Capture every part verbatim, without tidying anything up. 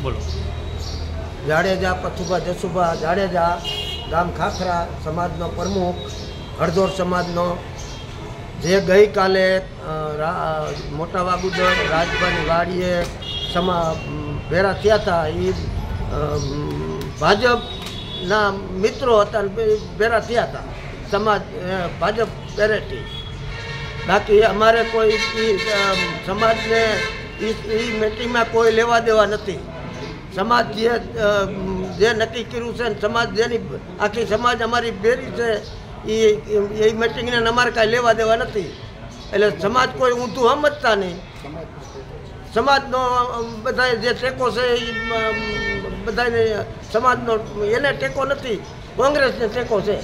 બોલો। જાડેજા પથુભા જસુભા જાડેજા, ગામ ખાખરા, સમાજનો પ્રમુખ, હળદોર સમાજનો, જે ગઈકાલે મોટા વાગુદર રાજભાની વાડીએ સમા ભેરા થયા હતા, એ ભાજપના મિત્રો હતા ભેરા થયા હતા સમાજ ભાજપ પેરેટી। બાકી અમારે કોઈ સમાજને એ મીટિંગમાં કોઈ લેવા દેવા નથી। સમાજ જે જે નક્કી કર્યું છે ને સમાજ જેની આખી સમાજ અમારી ભેરી છે એ એ મીટિંગને અમારે કાંઈ લેવા દેવા નથી। એટલે સમાજ કોઈ ઊંધું સમજતા નહીં। સમાજનો બધા જે ટેકો છે એ બધાને સમાજનો એને ટેકો નથી, કોંગ્રેસને ટેકો છે।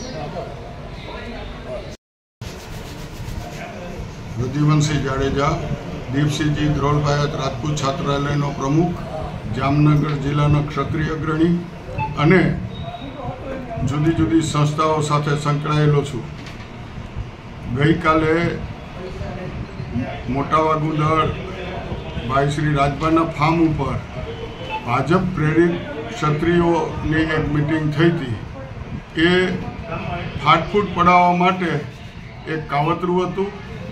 રુધિવંશી જાડેજા, દીપસિંહજી ધ્રોળભાઈ રાજપૂત છાત્રાલયનો પ્રમુખ, જામનગર જિલ્લાનો ક્ષત્રિય અગ્રણી અને જુદી જુદી સંસ્થાઓ સાથે સંકળાયેલો છું। ગઈકાલે મોટા વાગુદર ભાઈ શ્રી રાજભાના ફાર્મ ઉપર ભાજપ પ્રેરિત ક્ષત્રિયોની એક મિટિંગ થઈ હતી। એ ફાટફૂટ પડાવવા માટે એક કાવતરું હતું।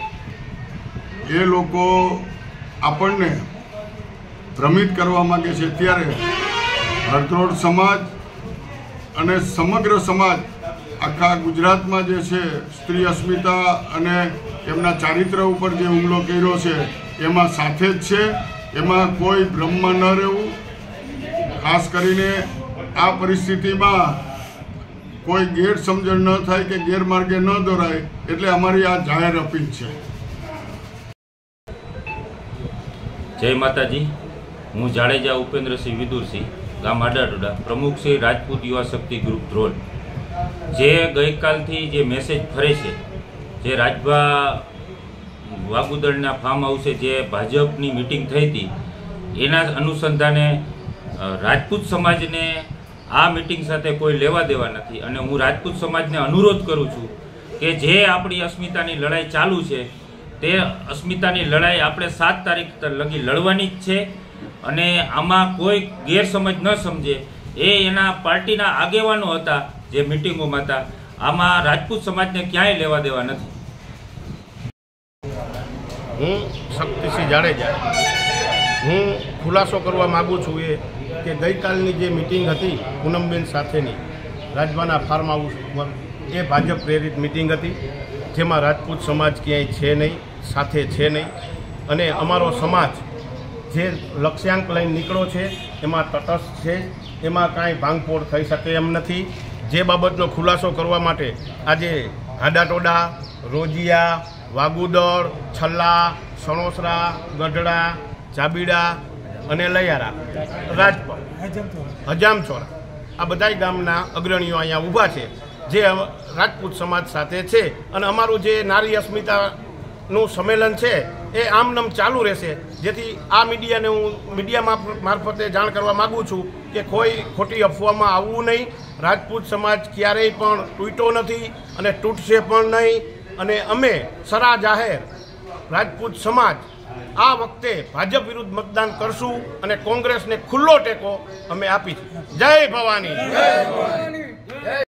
એ લોકો આપણને ભ્રમિત કરવા માગે છે, ત્યારે હળદોળ સમાજ અને સમગ્ર સમાજ આખા ગુજરાતમાં જે છે સ્ત્રી અસ્મિતા અને એમના ચારિત્ર ઉપર જે હુમલો કર્યો છે એમાં સાથે જ છે। એમાં કોઈ ભ્રમમાં ન રહેવું। ખાસ કરીને આ પરિસ્થિતિમાં કોઈ ગેરસમજણ ન થાય કે ગેરમાર્ગે ન દોરાય, એટલે અમારી આ જાહેર અપીલ છે। જય માતાજી। હું જાડેજા ઉપેન્દ્રસિંહ વિદુરસિંહ, ગામ આડાટોડા, પ્રમુખ શ્રી રાજપૂત યુવા શક્તિ ગ્રુપ ધ્રોલ। જે ગઈકાલથી જે મેસેજ ફરે છે, જે રાજભા વાગુદરના ફાર્મ હાઉસે જે ભાજપની મિટિંગ થઈ હતી એના અનુસંધાને રાજપૂત સમાજને આ મિટિંગ સાથે કોઈ લેવા દેવા નથી। અને હું રાજપૂત સમાજને અનુરોધ કરું છું કે જે આપણી અસ્મિતાની લડાઈ ચાલુ છે તે અસ્મિતાની લડાઈ આપણે સાત તારીખ લગી લડવાની જ છે। અને આમાં કોઈ ગેરસમજ ન સમજે એ એના પાર્ટીના આગેવાનો હતા જે મિટિંગોમાં હતા। આમાં રાજપૂત સમાજને ક્યાંય લેવા દેવા નથી। હું શક્તિસિંહ જાડેજા, હું ખુલાસો કરવા માગું છું એ કે ગઈકાલની જે મિટિંગ હતી પૂનમબેન સાથેની રાજભાના ફાર્મ હાઉસ ઉપર, એ ભાજપ પ્રેરિત મિટિંગ હતી, જેમાં રાજપૂત સમાજ ક્યાંય છે નહીં, સાથે છે નહીં। અને અમારો સમાજ જે લક્ષ્યાંક લઈને નીકળો છે એમાં તટસ્થ છે, એમાં કાંઈ ભાંગફોડ થઈ શકે એમ નથી। જે બાબતનો ખુલાસો કરવા માટે આજે આડાટોડા, રોજિયા, વાગુદર, છલ્લા, સણોસરા, ગઢડા, ચાબીડા અને લૈયારા, રાજપર, હજામચોરા, આ બધા ગામના અગ્રણીઓ અહીંયા ઊભા છે જે રાજપૂત સમાજ સાથે છે। અને અમારું જે નારી અસ્મિતાનું સંમેલન છે એ આમનામ ચાલુ રહેશે, જેથી આ મીડિયાને હું મીડિયા મારફતે જાણ કરવા માગું છું કે કોઈ ખોટી અફવામાં આવવું નહીં। રાજપૂત સમાજ ક્યારેય પણ તૂટ્યો નથી અને તૂટશે પણ નહીં। અને અમે સરા જાહેર રાજપૂત સમાજ આ વખતે ભાજપ વિરુદ્ધ મતદાન કરશું અને કોંગ્રેસને ખુલ્લો ટેકો અમે આપીશું। જય ભવાની।